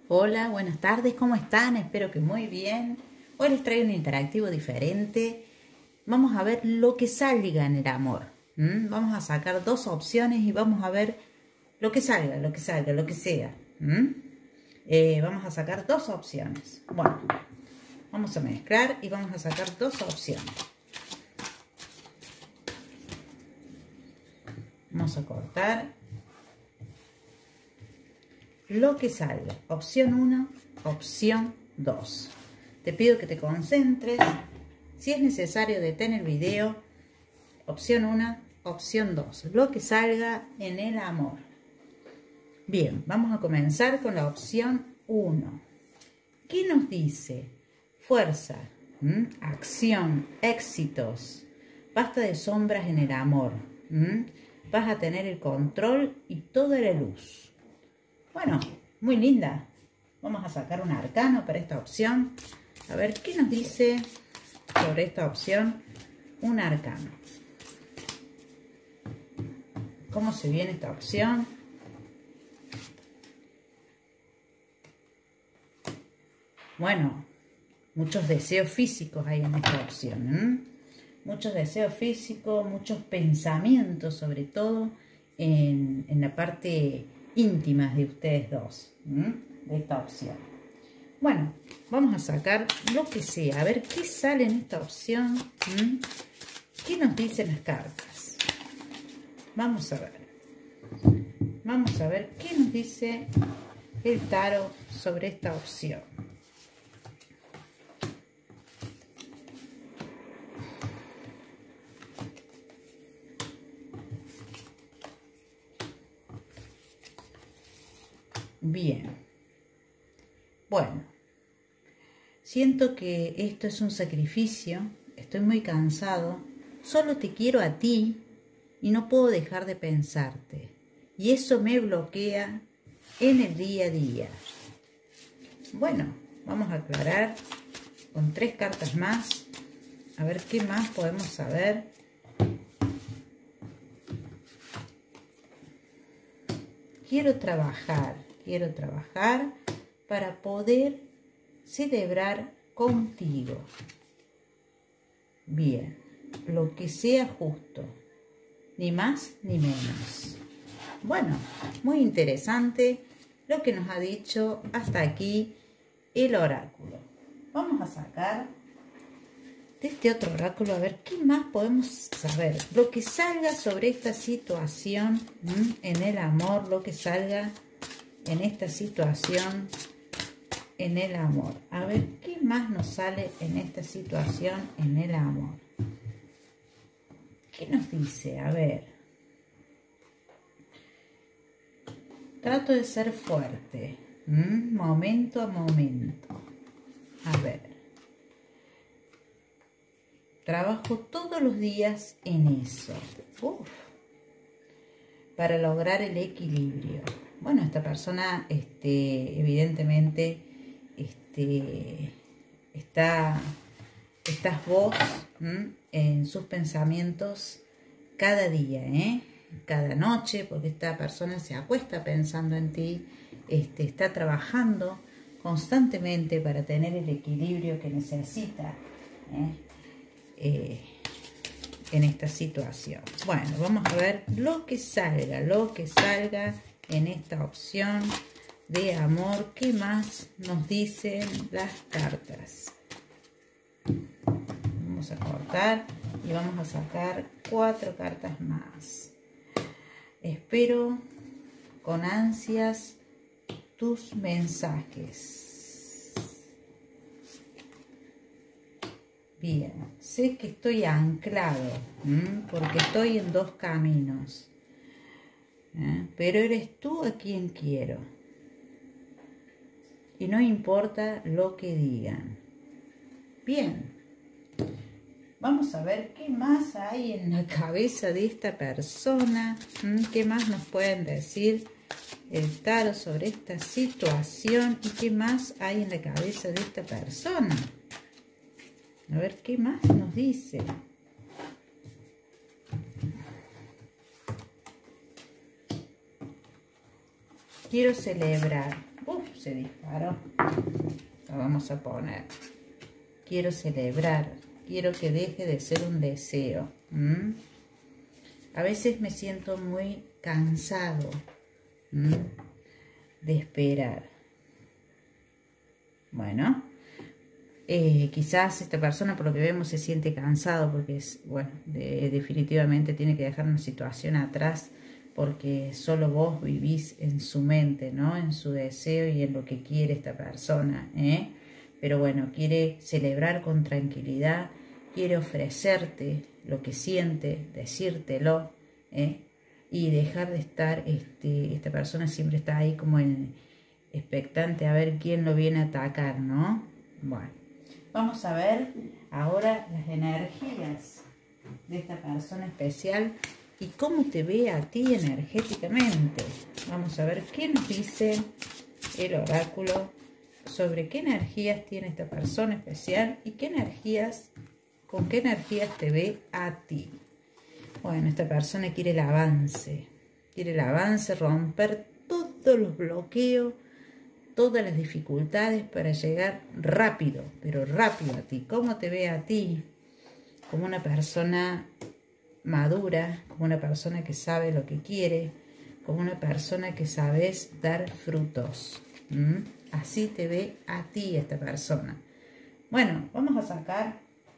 Hola, buenas tardes, ¿cómo están? Espero que muy bien. Hoy les traigo un interactivo diferente. Vamos a ver lo que salga en el amor. Vamos a sacar dos opciones y vamos a ver lo que salga, lo que sea. Vamos a sacar dos opciones. Bueno, vamos a mezclar y vamos a sacar dos opciones. Vamos a cortar. Lo que salga, opción 1, opción 2. Te pido que te concentres. Si es necesario, detén el video. Opción 1, opción 2. Lo que salga en el amor. Bien, vamos a comenzar con la opción 1. ¿Qué nos dice? Fuerza, acción, éxitos. Basta de sombras en el amor. Vas a tener el control y toda la luz. Bueno, muy linda. Vamos a sacar un arcano para esta opción. A ver, ¿qué nos dice sobre esta opción? Un arcano. ¿Cómo se viene esta opción? Bueno, muchos deseos físicos hay en esta opción. Muchos deseos físicos, muchos pensamientos, sobre todo en la parte íntimas de ustedes dos, de esta opción. Bueno, vamos a sacar lo que sea, a ver qué sale en esta opción, qué nos dicen las cartas. Vamos a ver qué nos dice el tarot sobre esta opción. Bien, bueno, siento que esto es un sacrificio, estoy muy cansado, solo te quiero a ti y no puedo dejar de pensarte, y eso me bloquea en el día a día. Bueno, vamos a aclarar con 3 cartas más, a ver qué más podemos saber. Quiero trabajar para poder celebrar contigo. Bien, lo que sea justo, ni más ni menos. Bueno, muy interesante lo que nos ha dicho hasta aquí el oráculo. Vamos a sacar de este otro oráculo a ver qué más podemos saber. Lo que salga sobre esta situación en el amor, lo que salga en esta situación en el amor. A ver qué más nos sale en esta situación en el amor. ¿Qué nos dice? A ver. Trato de ser fuerte. Momento a momento. A ver. Trabajo todos los días en eso. Para lograr el equilibrio. Bueno, esta persona evidentemente estás vos en sus pensamientos cada día, cada noche, porque esta persona se acuesta pensando en ti, está trabajando constantemente para tener el equilibrio que necesita en esta situación. Bueno, vamos a ver lo que salga en esta opción de amor. ¿Qué más nos dicen las cartas? Vamos a cortar y vamos a sacar 4 cartas más. Espero con ansias tus mensajes. Bien, sé que estoy anclado, porque estoy en 2 caminos. Pero eres tú a quien quiero. Y no importa lo que digan. Bien. Vamos a ver qué más hay en la cabeza de esta persona. ¿Qué más nos pueden decir el tarot sobre esta situación? ¿Y qué más hay en la cabeza de esta persona? A ver qué más nos dice. Quiero celebrar. se disparó. Lo vamos a poner. Quiero celebrar. Quiero que deje de ser un deseo. A veces me siento muy cansado de esperar. Bueno, quizás esta persona, por lo que vemos, se siente cansado porque definitivamente tiene que dejar una situación atrás, porque solo vos vivís en su mente, ¿no? En su deseo y en lo que quiere esta persona, Pero bueno, quiere celebrar con tranquilidad, quiere ofrecerte lo que siente, decírtelo, y dejar de estar, esta persona siempre está ahí como expectante a ver quién lo viene a atacar, ¿no? Bueno, vamos a ver ahora las energías de esta persona especial y cómo te ve a ti energéticamente. Vamos a ver qué nos dice el oráculo sobre qué energías tiene esta persona especial y con qué energías te ve a ti. Bueno, esta persona quiere el avance, romper todos los bloqueos, todas las dificultades para llegar rápido, pero rápido a ti. ¿Cómo te ve a ti? Como una persona madura, como una persona que sabe lo que quiere, como una persona que sabes dar frutos. Así te ve a ti esta persona. Bueno, vamos a sacar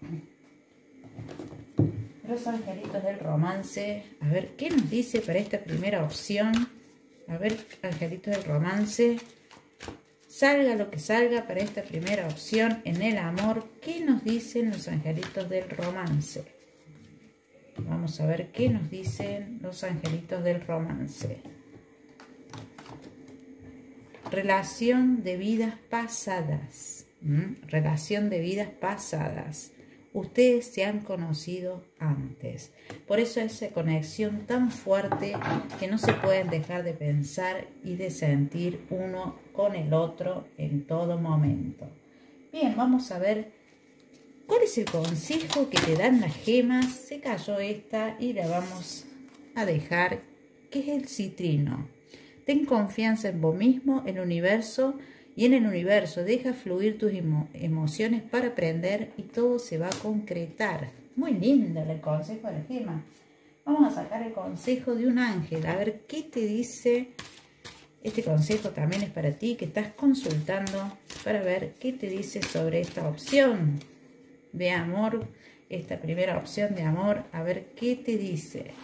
los angelitos del romance. A ver, ¿qué nos dice para esta primera opción? A ver, angelitos del romance. Salga lo que salga para esta primera opción en el amor. ¿Qué nos dicen los angelitos del romance? Vamos a ver qué nos dicen los angelitos del romance. Relación de vidas pasadas. Relación de vidas pasadas. Ustedes se han conocido antes. Por eso esa conexión tan fuerte que no se pueden dejar de pensar y de sentir uno con el otro en todo momento. Bien, vamos a ver cuál es el consejo que te dan las gemas. Se cayó esta y la vamos a dejar, que es el citrino. Ten confianza en vos mismo, el universo. Y en el universo, deja fluir tus emociones para aprender y todo se va a concretar. Muy lindo el consejo de la gema. Vamos a sacar el consejo de un ángel. A ver qué te dice. Este consejo también es para ti, que estás consultando para ver qué te dice sobre esta opción de amor. Esta primera opción de amor. A ver qué te dice.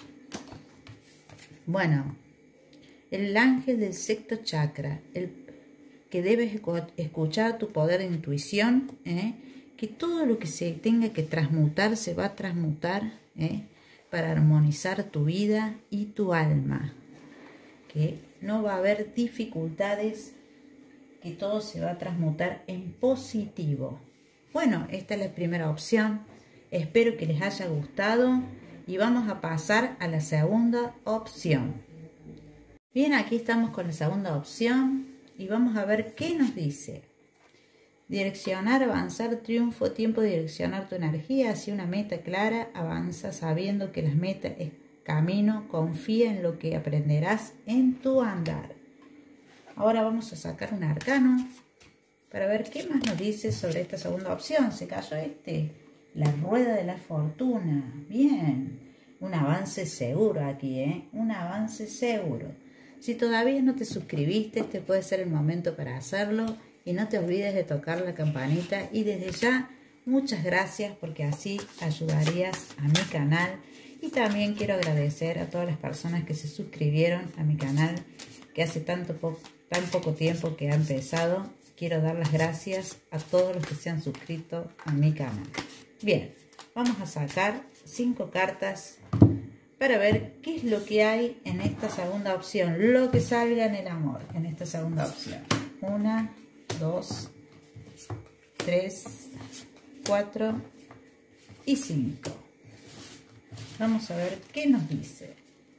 Bueno, el ángel del sexto chakra. Que debes escuchar tu poder de intuición, que todo lo que se tenga que transmutar se va a transmutar para armonizar tu vida y tu alma, que no va a haber dificultades, que todo se va a transmutar en positivo. Bueno, esta es la primera opción, espero que les haya gustado y vamos a pasar a la segunda opción. Bien, aquí estamos con la segunda opción. Y vamos a ver qué nos dice. Direccionar, avanzar, triunfo, tiempo de direccionar tu energía hacia una meta clara. Avanza sabiendo que las metas es camino. Confía en lo que aprenderás en tu andar. Ahora vamos a sacar un arcano para ver qué más nos dice sobre esta segunda opción. Se cayó la rueda de la fortuna. Bien, un avance seguro aquí, un avance seguro. Si todavía no te suscribiste, este puede ser el momento para hacerlo. Y no te olvides de tocar la campanita. Y desde ya, muchas gracias porque así ayudarías a mi canal. Y también quiero agradecer a todas las personas que se suscribieron a mi canal, que hace tan poco tiempo que ha empezado. Quiero dar las gracias a todos los que se han suscrito a mi canal. Bien, vamos a sacar 5 cartas para ver qué es lo que hay en esta segunda opción, lo que salga en el amor, en esta segunda opción. 1, 2, 3, 4 y 5. Vamos a ver qué nos dice.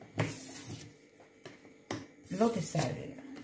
Lo que salga.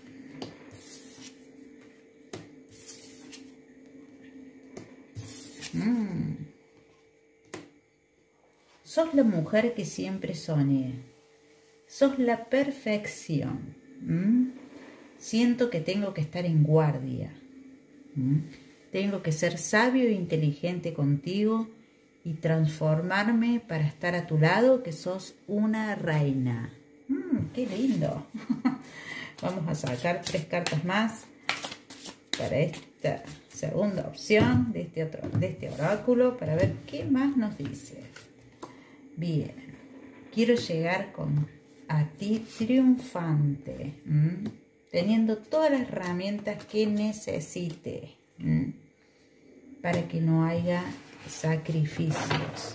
Sos la mujer que siempre soñé. Sos la perfección. Siento que tengo que estar en guardia. Tengo que ser sabio e inteligente contigo y transformarme para estar a tu lado, que sos una reina. ¡Qué lindo! Vamos a sacar 3 cartas más para esta segunda opción de este oráculo, para ver qué más nos dice. Bien, quiero llegar a ti triunfante, teniendo todas las herramientas que necesite, para que no haya sacrificios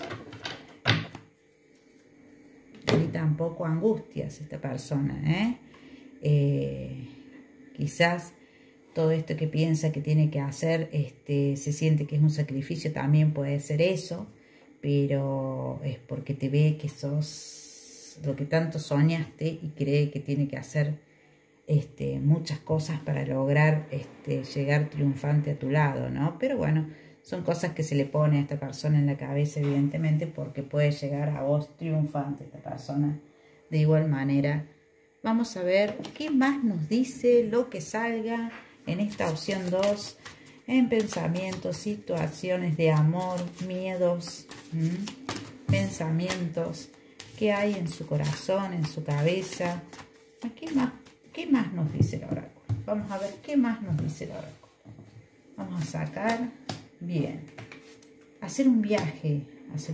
ni tampoco angustias esta persona, quizás todo esto que piensa que tiene que hacer, se siente que es un sacrificio, también puede ser eso, pero es porque te ve que sos lo que tanto soñaste y cree que tiene que hacer muchas cosas para lograr llegar triunfante a tu lado, ¿no? Pero bueno, son cosas que se le pone a esta persona en la cabeza, evidentemente, porque puede llegar a vos triunfante esta persona. De igual manera, vamos a ver qué más nos dice lo que salga en esta opción 2, en pensamientos, situaciones de amor, miedos, pensamientos que hay en su corazón, en su cabeza. ¿Qué más nos dice el oráculo? Vamos a ver qué más nos dice el oráculo. Vamos a sacar, bien, hacer un viaje,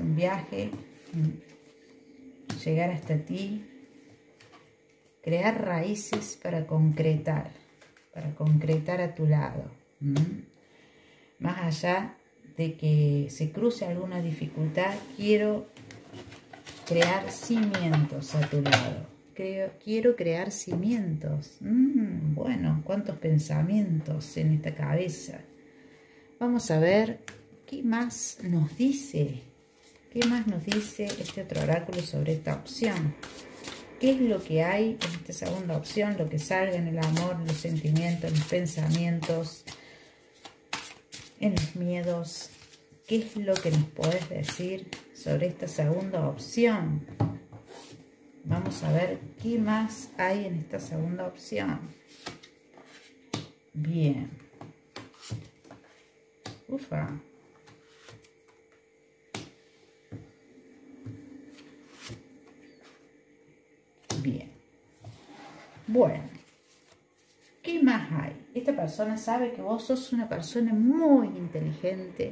llegar hasta ti, crear raíces para concretar a tu lado. Más allá de que se cruce alguna dificultad, quiero crear cimientos a tu lado. Quiero crear cimientos. Bueno, cuántos pensamientos en esta cabeza. Vamos a ver qué más nos dice. ¿Qué más nos dice este otro oráculo sobre esta opción? ¿Qué es lo que hay en esta segunda opción? Lo que salga en el amor, los sentimientos, los pensamientos, en los miedos. ¿Qué es lo que nos podés decir sobre esta segunda opción? Vamos a ver qué más hay en esta segunda opción. Bien. Ufa. Bien. Bueno. ¿Qué más hay? Esta persona sabe que vos sos una persona muy inteligente,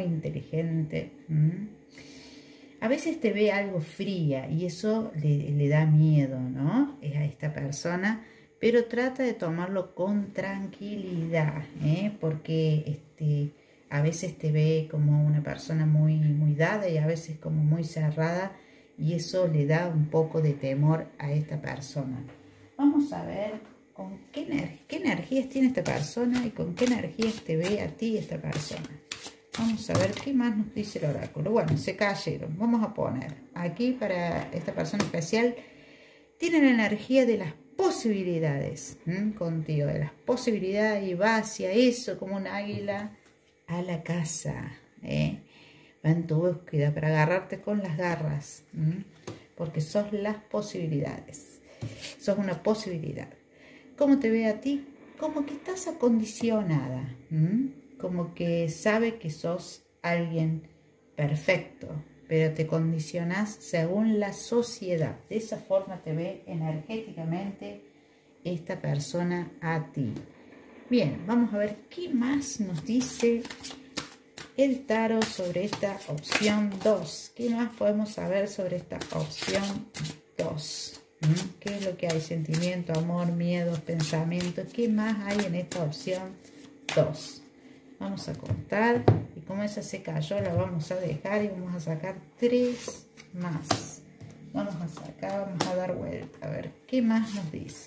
A veces te ve algo fría y eso le da miedo, ¿no? Es a esta persona, pero trata de tomarlo con tranquilidad, porque a veces te ve como una persona muy dada y a veces como muy cerrada, y eso le da un poco de temor a esta persona. Vamos a ver con qué energías tiene esta persona y con qué energías te ve a ti esta persona. Vamos a ver qué más nos dice el oráculo. Bueno, se cayeron. Vamos a poner aquí para esta persona especial. Tiene la energía de las posibilidades contigo, de las posibilidades, y va hacia eso como un águila a la caza. Va en tu búsqueda para agarrarte con las garras, porque sos las posibilidades. Sos una posibilidad. ¿Cómo te ve a ti? Como que estás acondicionada, como que sabe que sos alguien perfecto, pero te condicionás según la sociedad. De esa forma te ve energéticamente esta persona a ti. Bien, vamos a ver qué más nos dice el tarot sobre esta opción 2. ¿Qué más podemos saber sobre esta opción 2? ¿Qué es lo que hay? Sentimiento, amor, miedos, pensamientos. ¿Qué más hay en esta opción 2? Vamos a contar. Y como esa se cayó, la vamos a dejar y vamos a sacar 3 más. Vamos a sacar, vamos a dar vuelta. A ver, ¿qué más nos dice?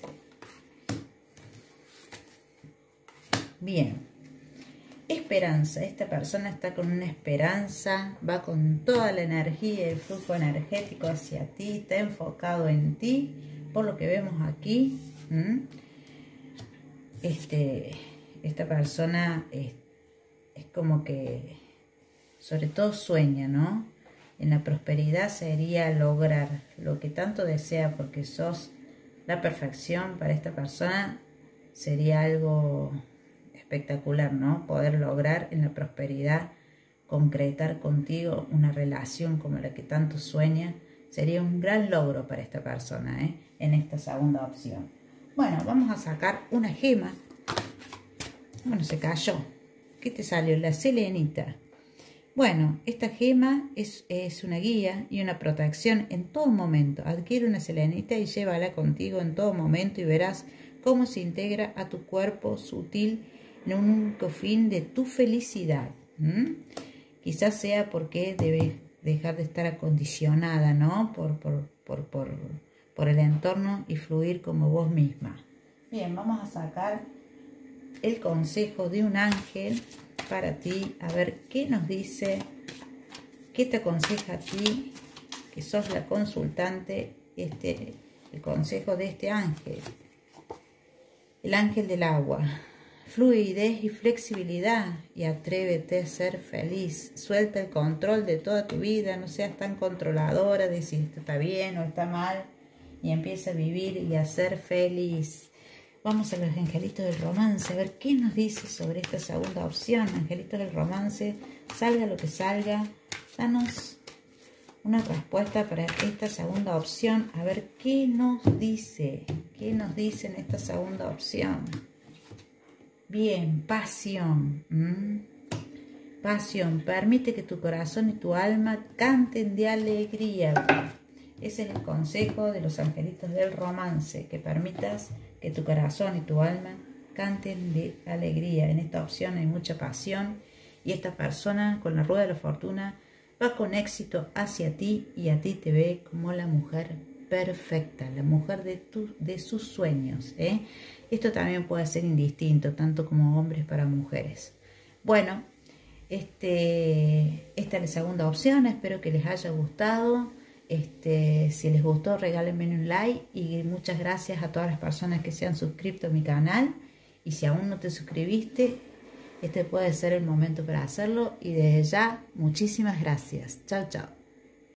Bien. Esperanza. Esta persona está con una esperanza, va con toda la energía y el flujo energético hacia ti, está enfocado en ti, por lo que vemos aquí. Esta persona es como que sobre todo sueña, ¿no? En la prosperidad sería lograr lo que tanto desea, porque sos la perfección para esta persona. sería algo espectacular, ¿no? Poder lograr en la prosperidad, concretar contigo una relación como la que tanto sueña, sería un gran logro para esta persona, en esta segunda opción. Bueno, vamos a sacar una gema. Bueno, se cayó. ¿Qué te salió? La selenita. Bueno, esta gema es una guía y una protección en todo momento. Adquiere una selenita y llévala contigo en todo momento y verás cómo se integra a tu cuerpo sutil en un único fin de tu felicidad. Quizás sea porque debes dejar de estar acondicionada, ¿no? Por el entorno y fluir como vos misma. Bien, vamos a sacar el consejo de un ángel para ti, a ver qué nos dice, qué te aconseja a ti, que sos la consultante, el consejo de este ángel, el ángel del agua. Fluidez y flexibilidad y atrévete a ser feliz. Suelta el control de toda tu vida, no seas tan controladora de si esto está bien o está mal y empieza a vivir y a ser feliz. Vamos a los angelitos del romance, a ver qué nos dice sobre esta segunda opción. Angelitos del romance, salga lo que salga, danos una respuesta para esta segunda opción. A ver qué nos dice en esta segunda opción. Bien, pasión. Pasión, permite que tu corazón y tu alma canten de alegría. Ese es el consejo de los angelitos del romance, que permitas que tu corazón y tu alma canten de alegría. En esta opción hay mucha pasión y esta persona con la rueda de la fortuna va con éxito hacia ti y a ti te ve como la mujer perfecta, la mujer de sus sueños. Esto también puede ser indistinto, tanto como hombres para mujeres. Bueno, esta es la segunda opción, espero que les haya gustado. Si les gustó, regálenme un like y muchas gracias a todas las personas que se han suscrito a mi canal. Y si aún no te suscribiste, este puede ser el momento para hacerlo. Y desde ya, muchísimas gracias. Chao, chao.